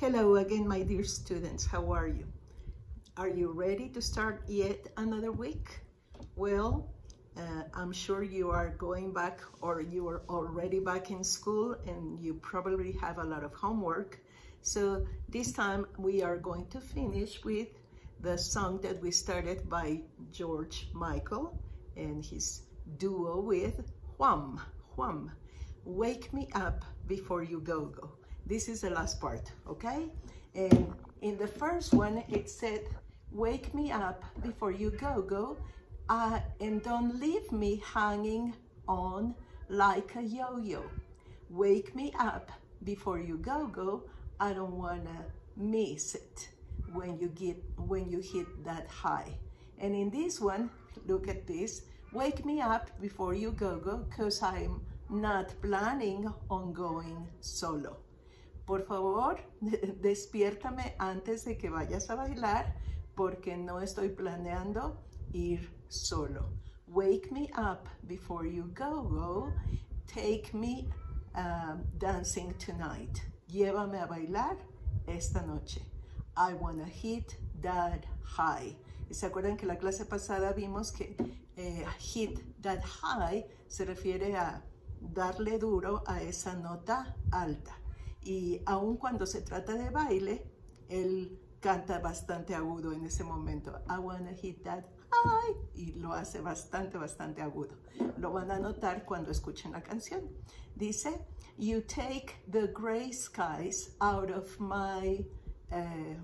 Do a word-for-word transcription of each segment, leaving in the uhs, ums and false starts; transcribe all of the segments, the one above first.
Hello again, my dear students. How are you? Are you ready to start yet another week? Well, uh, I'm sure you are going back, or you are already back in school, and you probably have a lot of homework. So this time we are going to finish with the song that we started by George Michael and his duo with Juan. Juan. Wake me up before you go go. This is the last part, okay? And in the first one, it said, wake me up before you go go, uh, and don't leave me hanging on like a yo-yo. Wake me up before you go go. I don't wanna miss it when you get when you hit that high. And in this one, look at this. Wake me up before you go go, cause I'm not planning on going solo. Por favor, despiértame antes de que vayas a bailar, porque no estoy planeando ir solo. Wake me up before you go go. Take me uh, dancing tonight. Llévame a bailar esta noche. I wanna hit that high. ¿Y se acuerdan que la clase pasada vimos que eh, hit that high se refiere a darle duro a esa nota alta? Y aun cuando se trata de baile, él canta bastante agudo en ese momento. I wanna hit that high. Y lo hace bastante, bastante agudo. Lo van a notar cuando escuchen la canción. Dice, you take the gray skies out of my, uh,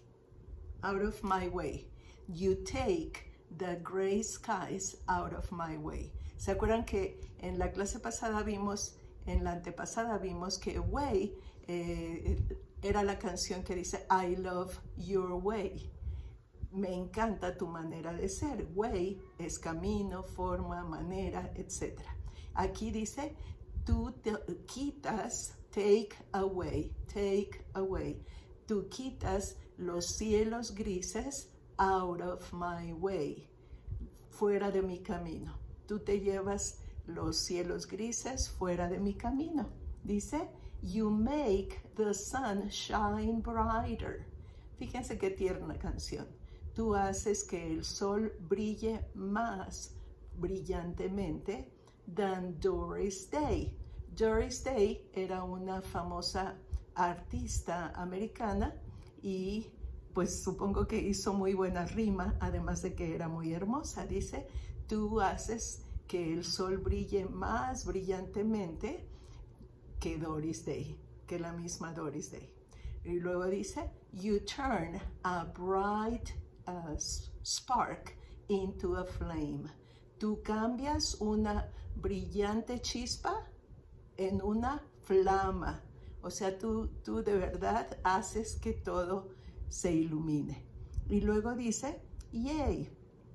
out of my way. You take the gray skies out of my way. ¿Se acuerdan que en la clase pasada vimos, en la antepasada vimos que way eh, era la canción que dice I love your way. Me encanta tu manera de ser. Way es camino, forma, manera, etcétera. Aquí dice, tú te quitas, take away, take away. Tú quitas los cielos grises out of my way, fuera de mi camino. Tú te llevas los cielos grises fuera de mi camino. Dice, you make the sun shine brighter. Fíjense qué tierna canción. Tú haces que el sol brille más brillantemente than Doris Day. Doris Day era una famosa artista americana y pues supongo que hizo muy buena rima, además de que era muy hermosa. Dice, tú haces que el sol brille más brillantemente que Doris Day, que la misma Doris Day. Y luego dice, you turn a bright uh, spark into a flame. Tú cambias una brillante chispa en una flama. O sea, tú, tú de verdad haces que todo se ilumine. Y luego dice, yay,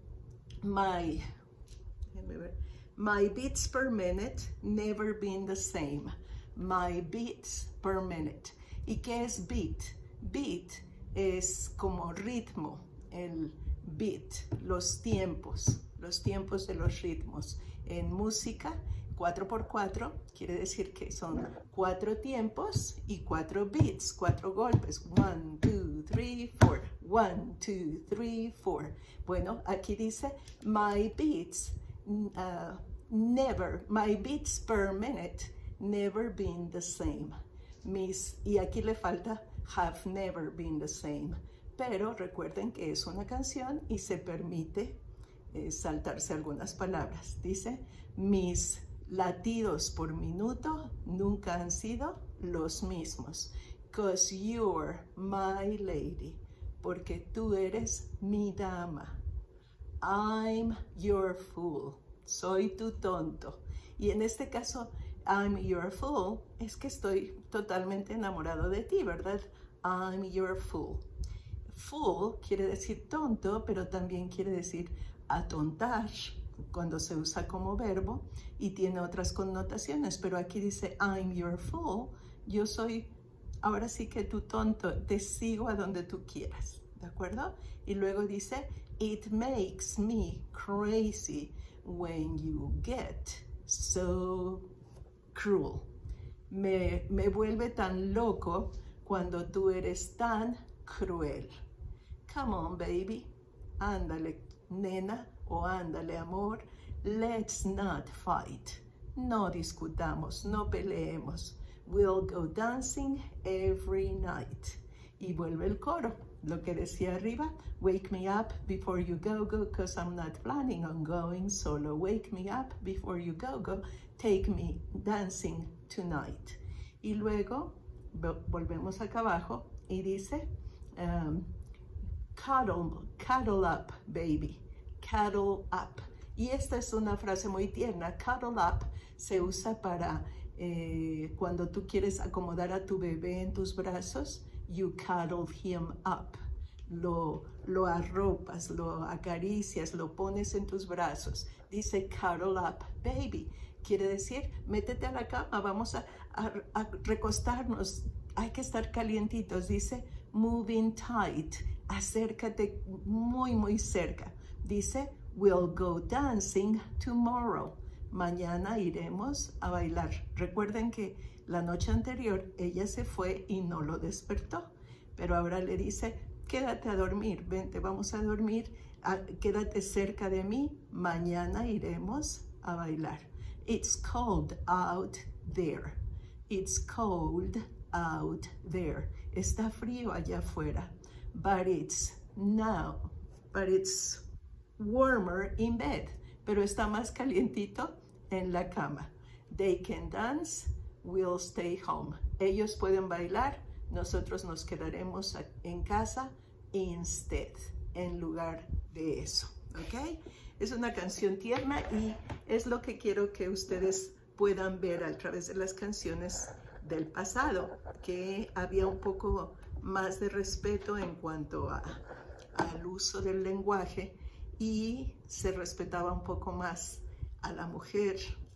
my, my beats per minute never been the same. My beats per minute. ¿Y qué es beat? Beat es como ritmo, el beat, los tiempos, los tiempos de los ritmos. En música, cuatro por cuatro quiere decir que son cuatro tiempos y cuatro beats, cuatro golpes. One, two, three, four. One, two, three, four. Bueno, aquí dice, my beats, uh, never, my beats per minute never been the same. Mis, y aquí le falta have never been the same. Pero recuerden que es una canción y se permite eh, saltarse algunas palabras. Dice, mis latidos por minuto nunca han sido los mismos. 'Cause you're my lady. Porque tú eres mi dama. I'm your fool. Soy tu tonto. Y en este caso, I'm your fool, es que estoy totalmente enamorado de ti, ¿verdad? I'm your fool. Fool quiere decir tonto, pero también quiere decir atontar cuando se usa como verbo y tiene otras connotaciones. Pero aquí dice I'm your fool, yo soy ahora sí que tu tonto, te sigo a donde tú quieras, ¿de acuerdo? Y luego dice it makes me crazy when you get so cruel. Me, me vuelve tan loco cuando tú eres tan cruel. Come on, baby. Ándale, nena, o ándale, amor. Let's not fight. No discutamos, no peleemos. We'll go dancing every night. Y vuelve el coro, lo que decía arriba. Wake me up before you go, go, cause I'm not planning on going solo. Wake me up before you go, go. Take me dancing tonight. Y luego volvemos acá abajo y dice, um, cuddle, cuddle up, baby. Cuddle up. Y esta es una frase muy tierna. Cuddle up se usa para eh, cuando tú quieres acomodar a tu bebé en tus brazos. You cuddle him up. Lo, lo arropas, lo acaricias, lo pones en tus brazos. Dice cuddle up, baby. Quiere decir, métete a la cama, vamos a, a, a recostarnos. Hay que estar calientitos. Dice moving tight. Acércate muy, muy cerca. Dice, we'll go dancing tomorrow. Mañana iremos a bailar. Recuerden que la noche anterior ella se fue y no lo despertó. Pero ahora le dice, quédate a dormir, vente, vamos a dormir, a, quédate cerca de mí. Mañana iremos a bailar. It's cold out there. It's cold out there. Está frío allá afuera. But it's now, but it's warmer in bed, pero está más calientito en la cama. They can dance, we'll stay home. Ellos pueden bailar, nosotros nos quedaremos en casa instead, en lugar de eso, ¿ok? Es una canción tierna y es lo que quiero que ustedes puedan ver a través de las canciones del pasado, que había un poco más de respeto en cuanto a, al uso del lenguaje y se respetaba un poco más a la mujer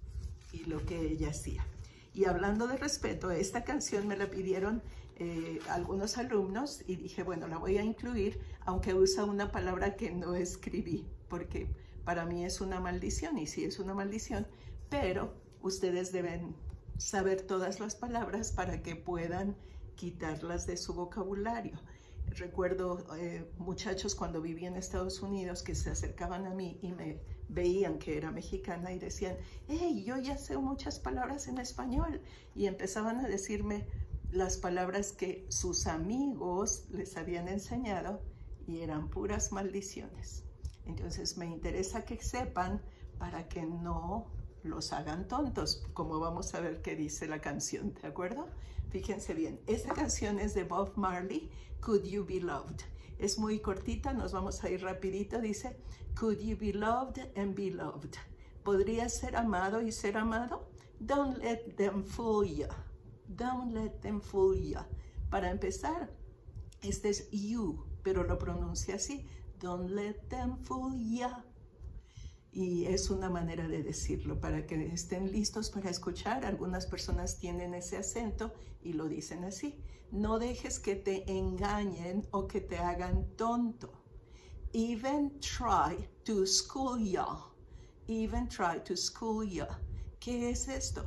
y lo que ella hacía. Y hablando de respeto, esta canción me la pidieron eh, algunos alumnos y dije, bueno, la voy a incluir, aunque usa una palabra que no escribí, porque para mí es una maldición, y sí es una maldición, pero ustedes deben saber todas las palabras para que puedan quitarlas de su vocabulario. Recuerdo eh, muchachos cuando viví en Estados Unidos que se acercaban a mí y me veían que era mexicana y decían, hey, yo ya sé muchas palabras en español, y empezaban a decirme las palabras que sus amigos les habían enseñado y eran puras maldiciones. Entonces me interesa que sepan para que no los hagan tontos, como vamos a ver qué dice la canción, ¿de acuerdo? Fíjense bien, esta canción es de Bob Marley, Could You Be Loved. Es muy cortita, nos vamos a ir rapidito, dice, Could you be loved and be loved? ¿Podrías ser amado y ser amado? Don't let them fool you. Don't let them fool you. Para empezar, este es you, pero lo pronuncia así, don't let them fool you. Y es una manera de decirlo para que estén listos para escuchar. Algunas personas tienen ese acento y lo dicen así. No dejes que te engañen o que te hagan tonto. Even try to school you. Even try to school you. ¿Qué es esto?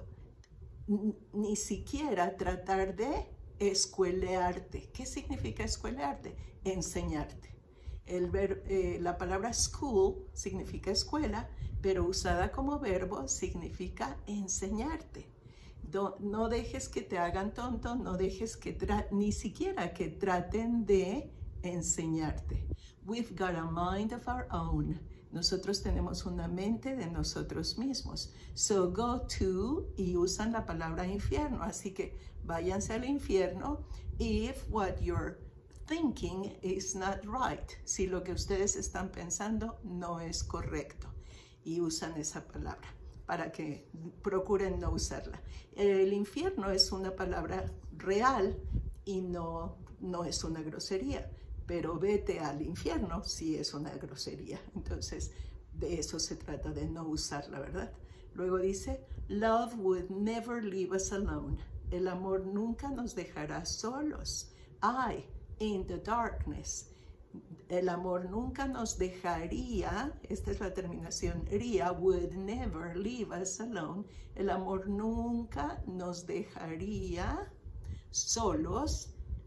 Ni siquiera tratar de escuelearte. ¿Qué significa escuelearte? Enseñarte. El ver, eh, la palabra school significa escuela, pero usada como verbo significa enseñarte. Do, no dejes que te hagan tonto, no dejes que ni siquiera que traten de enseñarte. We've got a mind of our own. Nosotros tenemos una mente de nosotros mismos. So go to, y usan la palabra infierno. Así que váyanse al infierno if what you're thinking is not right. Si lo que ustedes están pensando no es correcto. Y usan esa palabra para que procuren no usarla. El infierno es una palabra real y no, no es una grosería. Pero vete al infierno sí es una grosería. Entonces, de eso se trata, de no usarla, ¿verdad? Luego dice, love would never leave us alone. El amor nunca nos dejará solos. I, in the darkness. El amor nunca nos dejaría, esta es la terminación, ría, would never leave us alone. El amor nunca nos dejaría solos.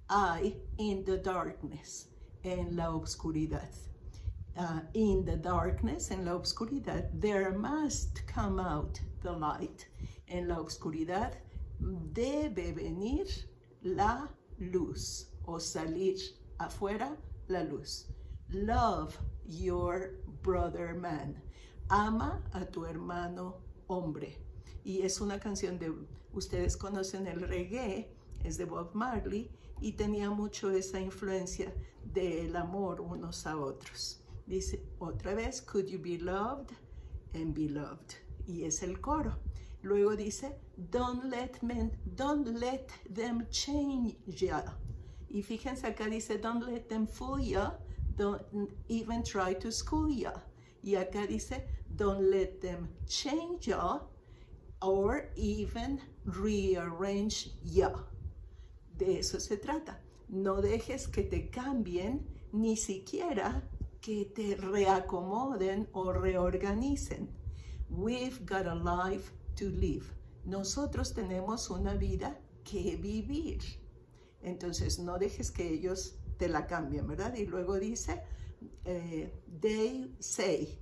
I in the darkness, en la oscuridad. Uh, in the darkness, en la oscuridad, there must come out the light. En la oscuridad debe venir la luz o salir afuera la luz. Love your brother man. Ama a tu hermano hombre. Y es una canción de, ustedes conocen el reggae, es de Bob Marley, y tenía mucho esa influencia del amor unos a otros. Dice otra vez, could you be loved and be loved. Y es el coro. Luego dice, don't let men, don't let them change ya. Y fíjense acá dice, don't let them fool ya, don't even try to school ya. Y acá dice, don't let them change ya or even rearrange ya. De eso se trata. No dejes que te cambien, ni siquiera que te reacomoden o reorganicen. We've got a life to live. Nosotros tenemos una vida que vivir. Entonces no dejes que ellos te la cambien, ¿verdad? Y luego dice, eh, they say,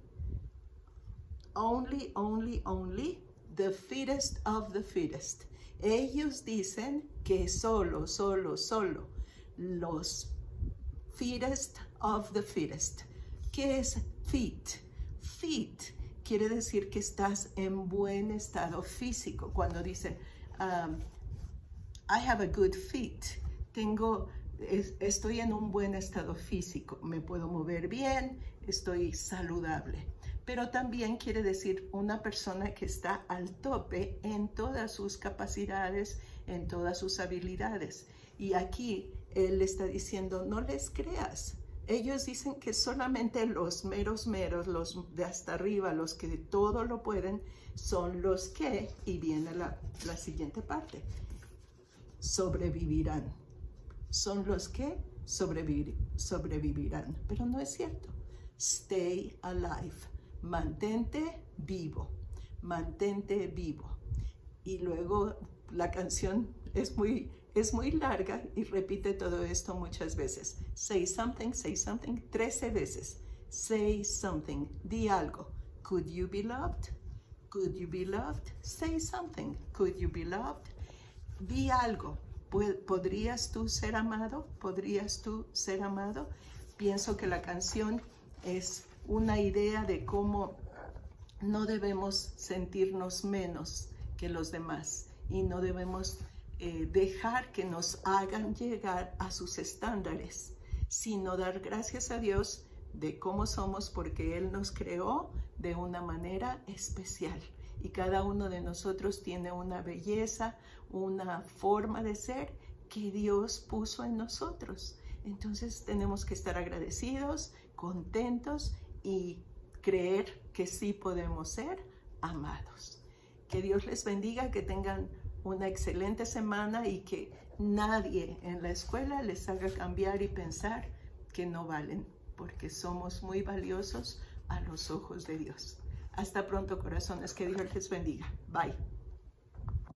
only, only, only the fittest of the fittest. Ellos dicen que solo, solo, solo los fittest of the fittest. ¿Qué es fit? Fit quiere decir que estás en buen estado físico. Cuando dicen, um, I have a good fit, tengo, es, estoy en un buen estado físico, me puedo mover bien, estoy saludable. Pero también quiere decir una persona que está al tope en todas sus capacidades, en todas sus habilidades. Y aquí él está diciendo, no les creas. Ellos dicen que solamente los meros meros, los de hasta arriba, los que todo lo pueden, son los que, y viene la, la siguiente parte, sobrevivirán. Son los que sobrevivir, sobrevivirán. Pero no es cierto. Stay alive. Mantente vivo. Mantente vivo. Y luego la canción es muy... Es muy larga y repite todo esto muchas veces. Say something, say something, trece veces. Say something, di algo. Could you be loved? Could you be loved? Say something. Could you be loved? Di algo. ¿Podrías tú ser amado? ¿Podrías tú ser amado? Pienso que la canción es una idea de cómo no debemos sentirnos menos que los demás y no debemos Eh, dejar que nos hagan llegar a sus estándares, sino dar gracias a Dios de cómo somos, porque Él nos creó de una manera especial y cada uno de nosotros tiene una belleza, una forma de ser que Dios puso en nosotros. Entonces tenemos que estar agradecidos, contentos y creer que sí podemos ser amados. Que Dios les bendiga, que tengan una excelente semana y que nadie en la escuela les haga cambiar y pensar que no valen, porque somos muy valiosos a los ojos de Dios. Hasta pronto, corazones, que Dios les bendiga. Bye.